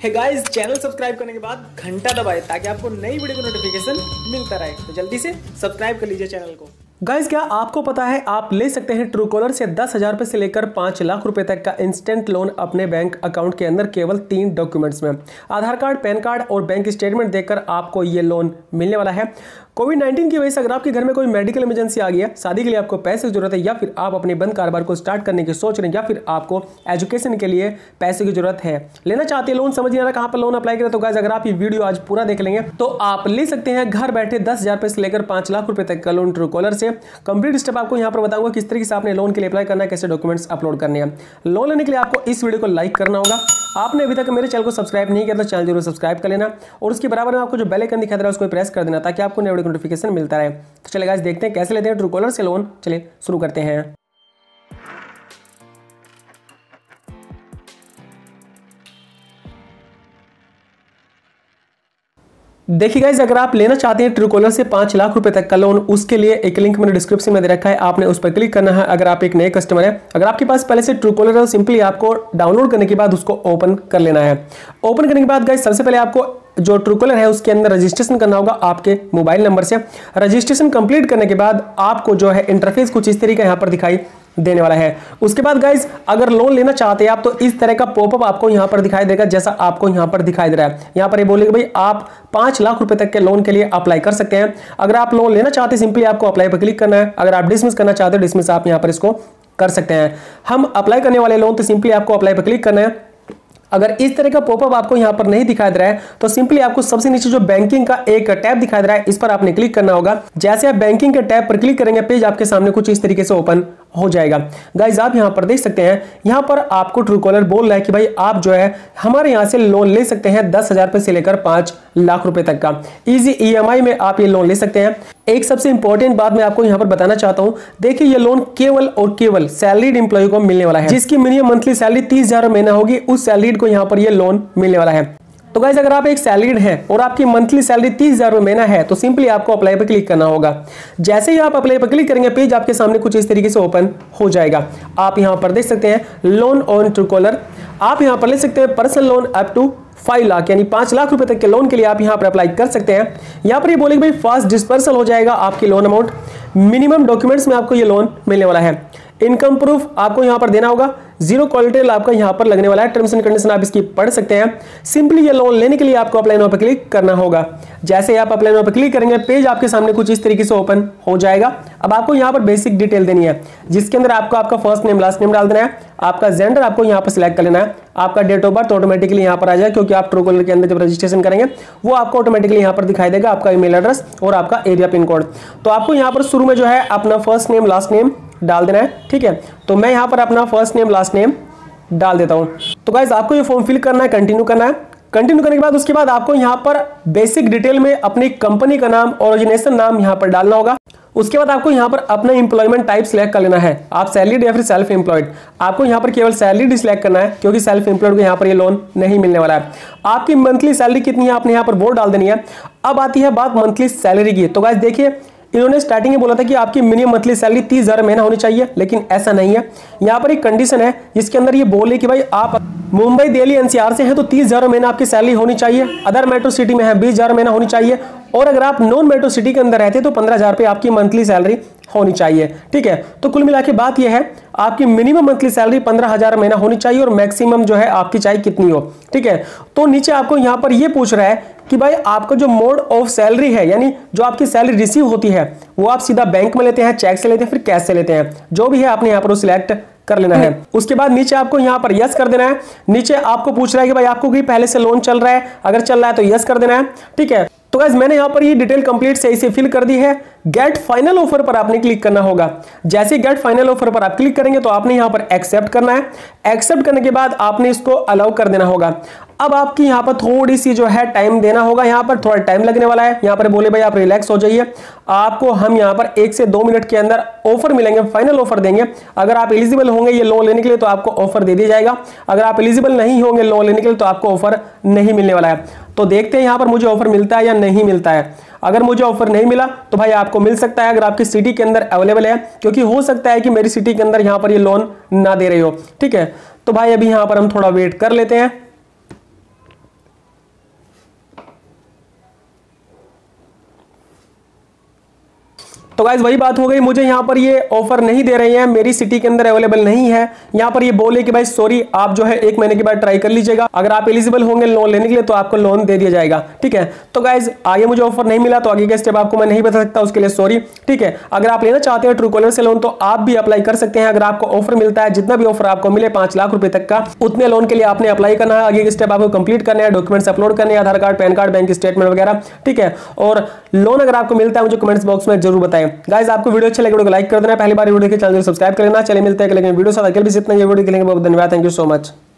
Hey guys, channel subscribe करने के बाद घंटा दबाएं ताकि आपको नई वीडियो का नोटिफिकेशन मिलता रहे। तो जल्दी से सब्सक्राइब कर लीजिए चैनल को। गाइस, क्या आपको पता है आप ले सकते हैं ट्रूकॉलर से 10,000 रुपये से लेकर 5 लाख रुपए तक का इंस्टेंट लोन अपने बैंक अकाउंट के अंदर केवल 3 डॉक्यूमेंट्स में। आधार कार्ड, पैन कार्ड और बैंक स्टेटमेंट देकर आपको ये लोन मिलने वाला है। कोविड-19 की वजह से अगर आपके घर में कोई मेडिकल इमरजेंसी आ गई है, शादी के लिए आपको पैसे की जरूरत है, या फिर आप अपने बंद कारोबार को स्टार्ट करने की सोच रहे हैं, या फिर आपको एजुकेशन के लिए पैसे की जरूरत है, लेना चाहते हैं लोन, समझ नहीं आ रहा कहां पर लोन अप्लाई करें, तो गाइस अगर आप ये वीडियो आज पूरा देख लेंगे तो आप ले सकते हैं घर बैठे 10,000 रुपये से लेकर 5 लाख रुपए तक का लोन ट्रूकॉलर से। कंप्लीट स्टेप आपको यहां पर बताऊंगा किस तरीके से आपने लोन के लिए अप्लाई करना है, कैसे डॉक्यूमेंट्स अपलोड करने हैं। लोन लेने के लिए आपको इस वीडियो को लाइक करना होगा। आपने अभी तक मेरे चैनल को सब्सक्राइब नहीं किया तो चैनल जरूर सब्सक्राइब कर लेना और उसके बराबर में आपको जो बेल आइकन दिखा दे रहा है उसको प्रेस कर देना ताकि आपको नई वीडियो नोटिफिकेशन मिलता रहे। तो चलिए गाइस देखते हैं कैसे लेते हैं ट्रूकॉलर से लोन। चलिए शुरू करते हैं। देखिए गाइस, अगर आप लेना चाहते हैं ट्रूकॉलर से 5 लाख रुपए तक का लोन, उसके लिए एक लिंक मैंने डिस्क्रिप्शन में दे रखा है, आपने उस पर क्लिक करना है। अगर आप एक नए कस्टमर है, अगर आपके पास पहले से ट्रूकॉलर है, सिंपली आपको डाउनलोड करने के बाद उसको ओपन कर लेना है। ओपन करने के बाद गाइस सबसे पहले आपको जो ट्रूकॉलर है उसके अंदर रजिस्ट्रेशन करना होगा आपके मोबाइल नंबर से। रजिस्ट्रेशन कंप्लीट करने के बाद आपको जो है इंटरफेस कुछ इस तरीके यहाँ पर दिखाई देने वाला है। उसके बाद गाइस अगर लोन लेना चाहते हैं आप तो इस तरह का पॉपअप आपको यहां पर दिखाई देगा, जैसा आपको यहां पर दिखाई दे रहा है। यहां पर ये बोलेगा भाई आप 5 लाख रुपए तक के लोन के लिए अप्लाई कर सकते हैं। अगर आप लोन लेना चाहते हैं सिंपली आपको अप्लाई पर क्लिक करना है। अगर आप डिसमिस करना चाहते हैं डिसमिस आप यहां पर इसको कर सकते हैं। हम अप्लाई करने वाले लोन तो सिंपली आपको अप्लाई पर क्लिक करना है। अगर इस तरह का पॉपअप आपको यहां पर नहीं दिखाई दे रहा है तो सिंपली आपको सबसे नीचे जो बैंकिंग का एक टैब दिखाई दे रहा है इस पर आपने क्लिक करना होगा। जैसे आप बैंकिंग के टैब पर क्लिक करेंगे पेज आपके सामने कुछ इस तरीके से ओपन हो जाएगा। गाइस आप यहां पर देख सकते हैं, यहां पर आपको ट्रूकॉलर बोल रहा है कि भाई आप जो है हमारे यहां से लोन ले सकते हैं 10,000 रुपए से लेकर 5 लाख रुपए तक का इजी EMI में आप ये लोन ले सकते हैं। एक सबसे इंपॉर्टेंट बात मैं आपको यहां पर बताना चाहता हूं, देखिए ये लोन केवल और केवल सैलरीड एम्प्लॉय को मिलने वाला है, जिसकी मिनिमम मंथली सैलरी 30,000 महीना होगी, उस सैलरीड को यहां पर ये लोन मिलने वाला है। तो गाइस अगर आप एक सैलरीड हैं और आपकी मंथली सैलरी 30,000 महीना है तो सिंपली आपको अप्लाई पर क्लिक करना होगा। जैसे ही आप अप्लाई पर क्लिक करेंगे पेज आपके सामने कुछ इस तरीके से ओपन हो जाएगा। आप यहां पर देख सकते हैं लोन ऑन ट्रूकॉलर, आप यहां पर ले सकते हैं personal loan up to 5 lakh यानी 5 लाख रुपए तक के लोन के लिए आप यहां पर अप्लाई कर सकते हैं। यहां पर ये बोलेगा भाई फास्ट डिस्पर्सल हो जाएगा आपकी लोन अमाउंट, मिनिमम डॉक्यूमेंट्स में आपको ये लोन मिलने वाला है। इनकम प्रूफ आपको यहां पर देना होगा, जीरो कोलेटरल आपका यहां पर लगने वाला है। टर्म्स एंड कंडीशन आप इसकी पढ़ सकते हैं। सिंपली ये लोन लेने के लिए आपको अप्लाई नाउ पर क्लिक करना होगा। जैसे आप अप्लाई नाउ पर क्लिक करेंगे पेज आपके सामने कुछ इस तरीके से ओपन हो जाएगा। अब आपको यहां पर बेसिक डिटेल देनी है जिसके अंदर आपको आपका फर्स्ट नेम लास्ट नेम डाल देना है, आपका जेंडर आपको यहां पर सिलेक्ट कर लेना है, आपका डेट ऑफ बर्थ ऑटोमेटिकली यहां पर आ जाएगा क्योंकि आप ट्रूकॉलर के अंदर जब रजिस्ट्रेशन करेंगे वो आपको ऑटोमेटिकली यहां पर दिखाई देगा, आपका ईमेल एड्रेस और आपका एरिया पिन कोड। तो आपको यहां पर शुरू में जो है अपना फर्स्ट नेम लास्ट नेम डाल देना है, ठीक है। तो मैं यहां पर अपना फर्स्ट नेम लास्ट नेम डाल देता हूं। तो गाइस आपको ये फॉर्म फिल करना है, कंटिन्यू करना है। कंटिन्यू करने के बाद उसके बाद आपको यहां पर बेसिक डिटेल में अपनी कंपनी का नाम, ओरिजिनेशन नाम यहां पर डालना होगा। उसके बाद आपको यहां पर अपना एम्प्लॉयमेंट टाइप सिलेक्ट कर लेना है, आप सैलरीड या फिर सेल्फ एम्प्लॉयड। आपको यहां पर केवल सैलरीड सिलेक्ट करना है क्योंकि सेल्फ एम्प्लॉयड को यहां पर ये लोन नहीं मिलने वाला है। आपकी मंथली सैलरी कितनी है आपने यहां पर वो डाल देनी है। अब आती है बात मंथली सैलरी की। तो गाइस देखिए इन्होंने स्टार्टिंग में बोला था कि आपकी मिनिमम मंथली सैलरी 30,000 महीना होनी चाहिए, लेकिन ऐसा नहीं है। यहाँ पर एक कंडीशन है जिसके अंदर ये बोले कि भाई आप मुंबई, दिल्ली, NCR से हैं तो 30,000 महीना आपकी सैलरी होनी चाहिए। अदर मेट्रो सिटी में है 20,000 महीना होनी चाहिए, और अगर आप नॉन मेट्रो सिटी के अंदर रहते हैं तो 15,000 रुपये आपकी मंथली सैलरी होनी चाहिए, ठीक है। तो कुल मिला के बात यह है आपकी मिनिमम मंथली सैलरी 15,000 महीना होनी चाहिए और मैक्सिमम जो है आपकी चाहे कितनी हो, ठीक है। तो नीचे आपको यहां पर यह पूछ रहा है कि भाई आपका जो मोड ऑफ सैलरी है यानी जो आपकी सैलरी रिसीव होती है वो आप सीधा बैंक में लेते हैं, चेक से लेते हैं, फिर कैश से लेते हैं, जो भी है आपने यहां पर सिलेक्ट कर लेना है। उसके बाद नीचे आपको यहां पर यस कर देना है। नीचे आपको पूछ रहा है कि भाई आपको कोई पहले से लोन चल रहा है, अगर चल रहा है तो यस कर देना है, ठीक है। तो गाइस मैंने यहां पर ये डिटेल कंप्लीट सही से फिल कर दी है। गेट फाइनल ऑफर पर आपने क्लिक करना होगा। जैसे गेट फाइनल ऑफर पर आप क्लिक करेंगे तो आपने यहां पर एक्सेप्ट करना है। एक्सेप्ट करने के बाद आपने इसको अलाउ कर देना होगा। अब आपकी यहां पर थोड़ी सी जो है टाइम देना होगा, यहां पर थोड़ा टाइम लगने वाला है। यहां पर बोले भाई आप रिलैक्स हो जाइए, आपको हम यहां पर 1 से 2 मिनट के अंदर ऑफर मिलेंगे, फाइनल ऑफर देंगे। अगर आप एलिजिबल होंगे ये लोन लेने के लिए तो आपको ऑफर दे दिया जाएगा, अगर आप एलिजिबल नहीं होंगे लोन लेने के लिए तो आपको ऑफर नहीं मिलने वाला है। तो देखते हैं यहां पर मुझे ऑफर मिलता है या नहीं मिलता है। अगर मुझे ऑफर नहीं मिला तो भाई आपको मिल सकता है अगर आपकी सिटी के अंदर अवेलेबल है, क्योंकि हो सकता है कि मेरी सिटी के अंदर यहां पर ये लोन ना दे रही हो, ठीक है। तो भाई अभी यहां पर हम थोड़ा वेट कर लेते हैं। तो गाइज वही बात हो गई, मुझे यहाँ पर ये ऑफर नहीं दे रहे हैं, मेरी सिटी के अंदर अवेलेबल नहीं है। यहाँ पर ये बोले कि भाई सॉरी, आप जो है 1 महीने के बाद ट्राई कर लीजिएगा, अगर आप एलिजिबल होंगे लोन लेने के लिए तो आपको लोन दे दिया जाएगा। ठीक है, तो गाइज आगे मुझे ऑफर नहीं मिला तो आगे का स्टेप आपको मैं नहीं बता सकता, उसके लिए सॉरी। ठीक है, अगर आप लेना चाहते हैं ट्रूकॉलर से लोन तो आप भी अप्लाई कर सकते हैं। अगर आपको ऑफर मिलता है, जितना भी ऑफर आपको मिले 5 लाख रुपए तक का, उतने लोन के लिए आपने अप्लाई करना है। आगे के स्टेप आपको कंप्लीट करना है, डॉक्यूमेंट्स अपलोड करने हैं, Aadhaar card, PAN card, bank statement वगैरह। ठीक है, और लोन अगर आपको मिलता है मुझे कमेंट्स बॉक्स में जरूर बताएं। गाइज आपको वीडियो अच्छा लगे वीडियो को लाइक कर देना, पहली बार वीडियो के चैनल को सब्सक्राइब कर लेना। चलिए मिलते हैं अगले वीडियो साथ, अगले भी इतना ये वीडियो के लिए बहुत धन्यवाद, थैंक यू सो मच।